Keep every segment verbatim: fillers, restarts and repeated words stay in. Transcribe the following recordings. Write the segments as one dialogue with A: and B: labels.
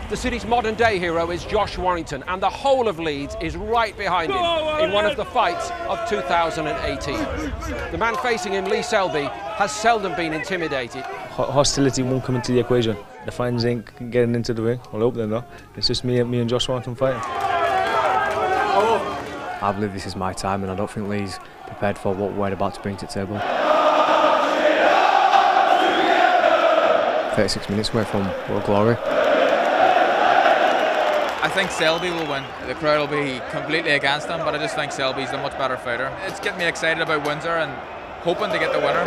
A: The city's modern-day hero is Josh Warrington, and the whole of Leeds is right behind him in one of the fights of two thousand eighteen. The man facing him, Lee Selby, has seldom been intimidated.
B: Hostility won't come into the equation. The fans ain't getting into the ring. Well, I hope they're not. It's just me, me and Josh Warrington fighting.
C: I believe this is my time, and I don't think Lee's prepared for what we're about to bring to the table. thirty-six minutes away from world glory.
D: I think Selby will win. The crowd will be completely against him, but I just think Selby's a much better fighter. It's getting me excited about Windsor and hoping to get the winner.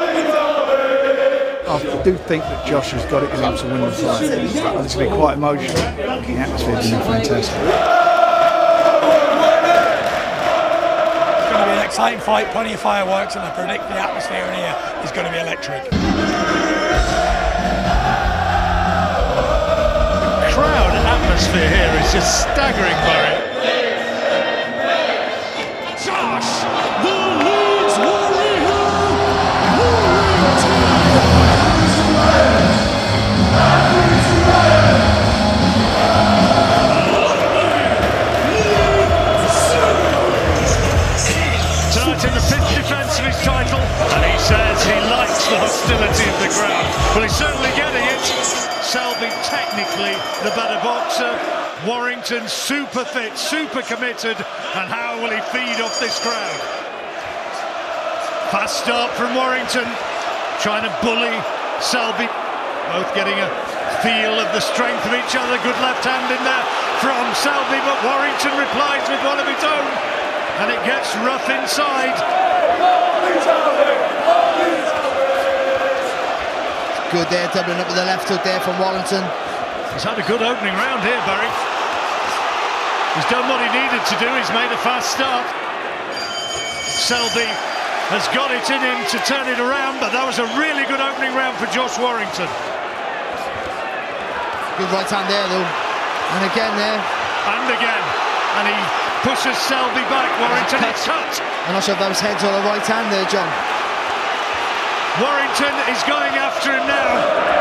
E: I do think that Josh has got it in him to win the fight. It's going to be quite emotional. The atmosphere's been fantastic.
F: It's going to be an exciting fight, plenty of fireworks, and I predict the atmosphere in here is going to be electric.
G: The crowd atmosphere here is just staggering, Barry.
F: Josh, the Leeds Warrior,
G: Tonight in the fifth defence of his title, and he says he likes the hostility of the crowd. Well, he's certainly getting it. Selby technically the better boxer. Warrington super fit, super committed, and how will he feed off this crowd? Fast start from Warrington, trying to bully Selby. Both getting a feel of the strength of each other. Good left hand in there from Selby, but Warrington replies with one of his own, and it gets rough inside.
H: Good there, doubling up with the left hook there from Warrington.
G: He's had a good opening round here, Barry. He's done what he needed to do, he's made a fast start. Selby has got it in him to turn it around, but that was a really good opening round for Josh Warrington.
H: Good right hand there though. And again there.
G: And again. And he pushes Selby back. Warrington is cut.
H: I'm not sure if that was heads or a right hand there, John.
G: Warrington is going after him now.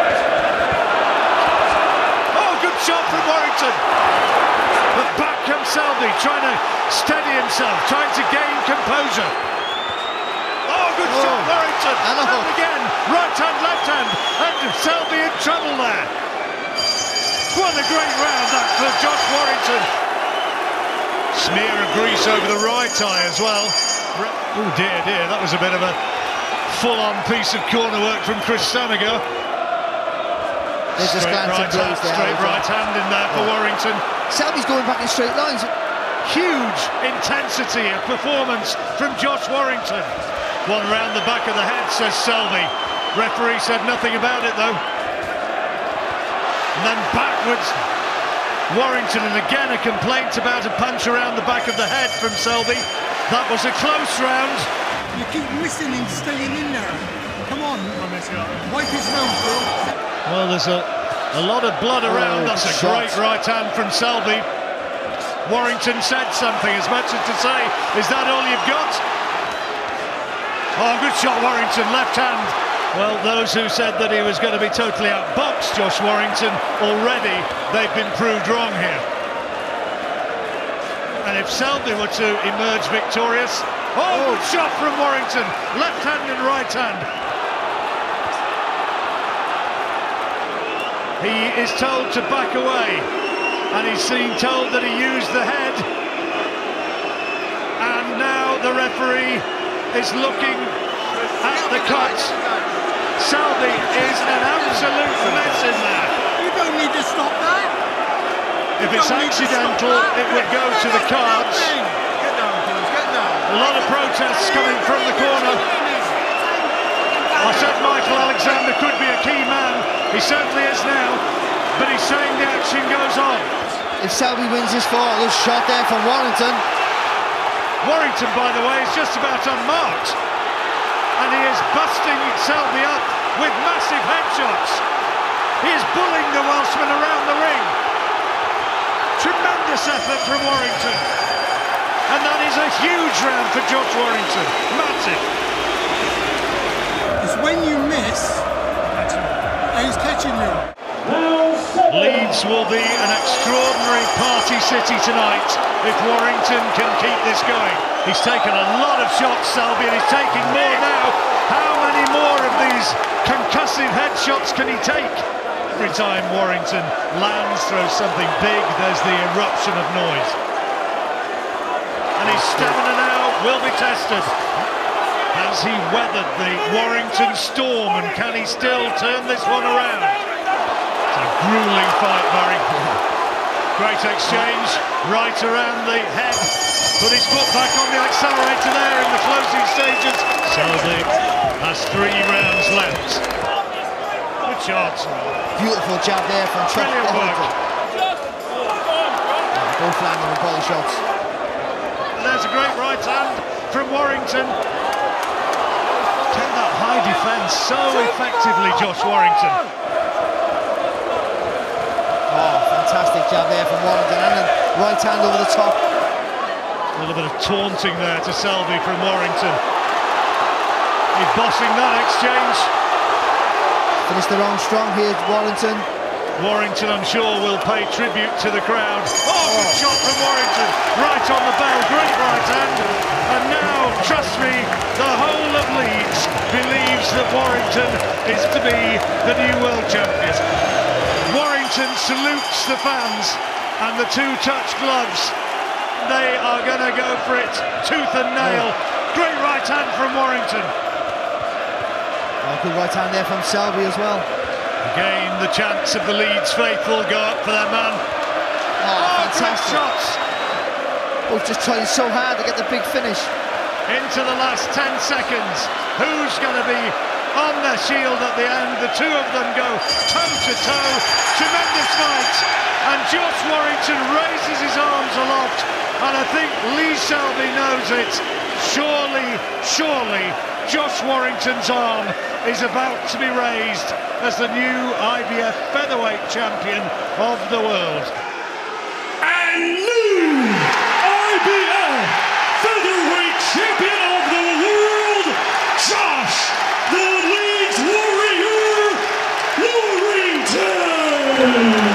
G: Oh, good shot from Warrington. But back comes Selby, trying to steady himself, trying to gain composure. Oh, good oh. shot, Warrington. And, and again, right hand, left hand. And Selby in trouble there. What a great round that for Josh Warrington. Smear of grease over the right eye as well. Oh dear, dear, that was a bit of a full-on piece of corner work from Chris Samigo.
H: There's a
G: straight right, hand, straight right hand in there for oh. Warrington.
H: Selby's going back in straight lines.
G: Huge intensity of performance from Josh Warrington. One round the back of the head, says Selby. Referee said nothing about it though. And then backwards, Warrington, and again a complaint about a punch around the back of the head from Selby. That was a close round.
F: You keep missing him, staying in there. Come on, wipe his nose, Bill.
G: Well, there's a, a lot of blood around. Oh, That's a shot. Great right hand from Selby. Warrington said something, as much as to say, is that all you've got? Oh, good shot, Warrington, left hand. Well, those who said that he was going to be totally outboxed, Josh Warrington, already they've been proved wrong here. And if Selby were to emerge victorious, oh, good shot from Warrington, left hand and right hand. He is told to back away, and he's being told that he used the head. And now the referee is looking at the cut. Selby is an absolute mess in there.
F: You don't need to stop that.
G: If it's accidental, it would go to the cards.
F: Get down, please, get down.
G: A lot of protests coming from the corner. I said Michael Alexander could be a key man. He certainly is now, but he's saying the action goes on.
H: If Selby wins this fight, a shot there from Warrington.
G: Warrington, by the way, is just about unmarked. And he is busting Selby up with massive headshots. He is bullying the Welshman around the ring. Tremendous effort from Warrington. And that is a huge round for Josh Warrington. Massive.
F: It's when you miss, and he's catching you.
I: Now
G: Leeds will be an extraordinary party city tonight if Warrington can keep this going. He's taken a lot of shots, Selby, and he's taking more now. How many more of these concussive headshots can he take? Every time Warrington lands, throws something big, there's the eruption of noise. And his stamina now will be tested. Has he weathered the Warrington storm, and can he still turn this one around? It's a gruelling fight, Murray. Great exchange, right around the head. Put his foot back on the accelerator there in the closing stages. Selby has three rounds left. Good chance.
H: Beautiful jab there from Chuck.
G: Brilliant work.
H: Both landing with body shots.
G: And there's a great right hand from Warrington. Kept that high defence so effectively, Josh Warrington.
H: Oh, fantastic jab there from Warrington, and then right hand over the top.
G: A little bit of taunting there to Selby from Warrington. He's bossing that exchange.
H: Finished the round strong here, Warrington.
G: Warrington, I'm sure, will pay tribute to the crowd. Oh, good shot from Warrington, right on the bell, great right hand. And now, trust me, the whole of Leeds believes that Warrington is to be the new world champion. Warrington salutes the fans, and the two touch gloves. They are going to go for it, tooth and nail. Great right hand from Warrington.
H: Oh, good right hand there from Selby as well.
G: Again, the chants of the Leeds faithful go up for their man.
H: Oh,
G: Oh, great
H: fantastic.
G: shots.
H: Both just trying so hard to get the big finish.
G: Into the last ten seconds. Who's going to be on their shield at the end? The two of them go toe to toe. Tremendous fight. And Josh Warrington raises his arms aloft. And I think Lee Selby knows it. Surely, surely, Josh Warrington's arm is about to be raised as the new I B F featherweight champion of the world.
I: And new I B F featherweight champion of the world, Josh the Leeds Warrior Warrington.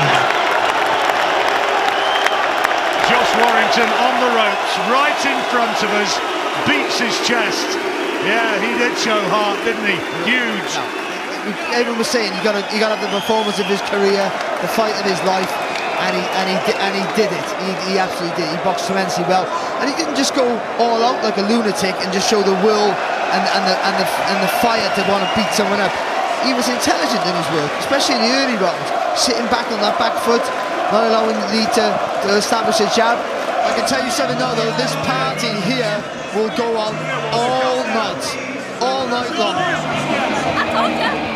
G: Josh Warrington on the ropes, right in front of us, beats his chest. Yeah, he did show heart, didn't he? Huge.
H: No. Everyone was saying you got to you got to have the performance of his career, the fight of his life, and he and he di and he did it. He, he absolutely did. He boxed tremendously well, and he didn't just go all out like a lunatic and just show the will and and the and the and the fire to want to beat someone up. He was intelligent in his work, especially in the early rounds, sitting back on that back foot, not allowing Lee to, to establish a jab. I can tell you something now, though. This party here will go on all night, all night long.
J: I told you.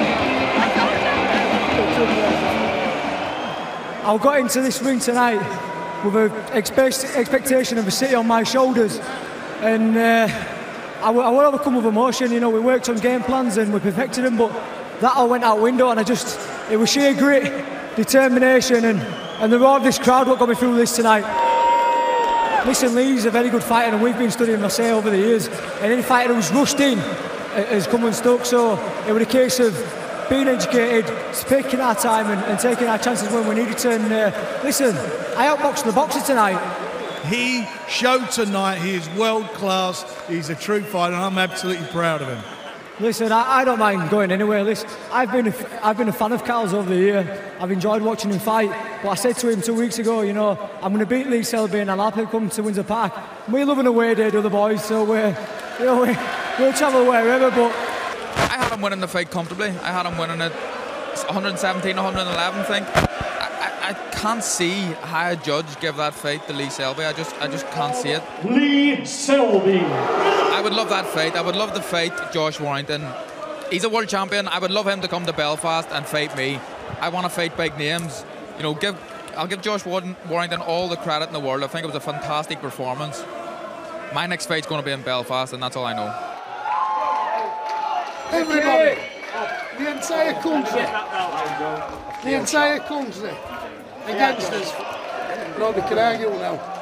K: I got into this ring tonight with an expect expectation of a city on my shoulders, and uh, I, I was overcome with emotion. You know, we worked on game plans and we perfected them, but that all went out window, and I just, it was sheer grit, determination, and, and the roar of this crowd what got me through this tonight. Listen, Lee's a very good fighter, and we've been studying Marseille over the years, and any fighter who's rushed in has come unstuck, so it was a case of being educated, taking our time and, and taking our chances when we needed to. And uh, listen, I outboxed the boxer tonight.
L: He showed tonight he is world class, he's a true fighter, and I'm absolutely proud of him.
K: Listen, I, I don't mind going anywhere. Listen, I've been a, I've been a fan of Carl's over the year. I've enjoyed watching him fight. But I said to him two weeks ago, you know, I'm going to beat Lee Selby and I'll happily come to Windsor Park. We're loving away day to the boys, so we're, you know, we, we'll travel wherever. But
D: I had him winning the fight comfortably. I had him winning it one seventeen, one eleven, I think. I, I, I can't see how a judge give that fight to Lee Selby. I just, I just can't see it.
I: Lee Selby.
D: I would love that fight. I would love to fight Josh Warrington. He's a world champion. I would love him to come to Belfast and fight me. I want to fight big names. You know, give I'll give Josh Warrington all the credit in the world. I think it was a fantastic performance. My next fight's going to be in Belfast, and that's all I know.
M: Everybody, the entire country, the entire country against us. Nobody can argue now.